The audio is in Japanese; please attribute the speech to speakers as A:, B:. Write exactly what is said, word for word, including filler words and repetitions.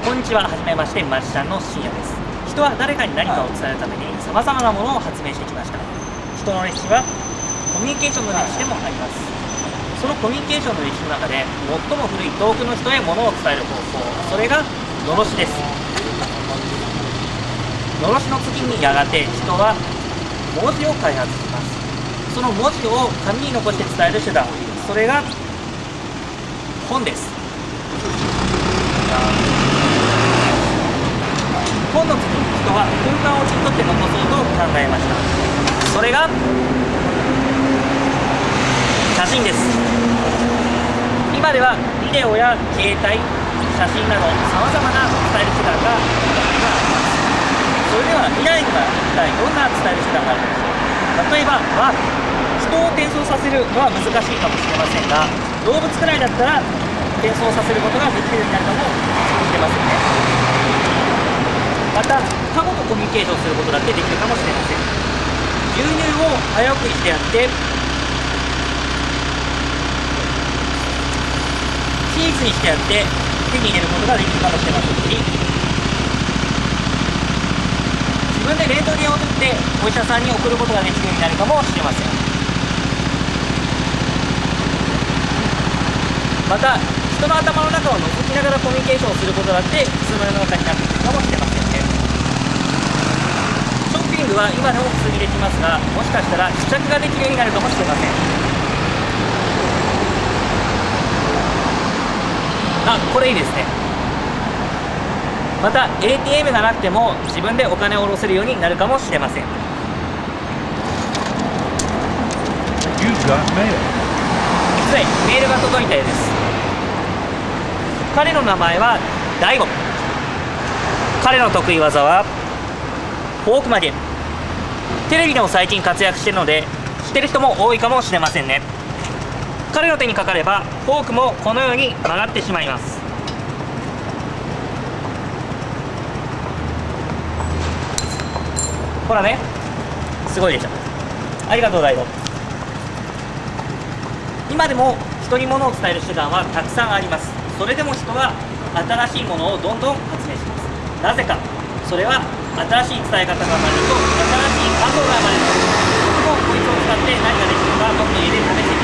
A: こんにちは。はじめまして、マジシャンの深夜です。人は誰かに何かを伝えるために様々なものを発明してきました。人の歴史はコミュニケーションの歴史でもあります。そのコミュニケーションの歴史の中で最も古い遠くの人へ物を伝える方法、それがのろしです。のろしの次にやがて人は文字を開発します。その文字を紙に残して伝える手段、それが本です。本の次に人は空間を切り取って残そうと考えました。それが写真です。今ではビデオや携帯、写真などさまざまな伝える手段があります。それでは未来には一体どんな伝える手段があるのでしょう。例えばワープ、人を転送させるのは難しいかもしれませんが、動物くらいだったら転送させることができるようになるかもしれませんね。またカモとコミュニケーションすることだってできるかもしれません。牛乳を早送りしてやってチーズにしてやって手に入れることができるかもしれませんし、自分でレントゲンを取ってお医者さんに送ることができるようになるかもしれません。また人の頭の中を覗きながらコミュニケーションをすることだって普通の世の中になってくるかもしれませんね。ショッピングは今でも普通にできますが、もしかしたら試着ができるようになるかもしれません。あ、これいいですね。また エーティーエム がなくても自分でお金を下ろせるようになるかもしれません。
B: You've got mail.
A: ついメールが届いたようです。彼の名前はダイゴ。彼の得意技はフォーク曲げ。テレビでも最近活躍しているので知ってる人も多いかもしれませんね。彼の手にかかればフォークもこのように曲がってしまいます。ほらね、すごいでしょ。ありがとうダイゴ。今でも人に物を伝える手段はたくさんあります。それでも人は新しいものをどんどん発明します。なぜか、それは新しい伝え方が生まれると新しい感動が生まれる。僕もこいつを使って何ができるかもっと家で試して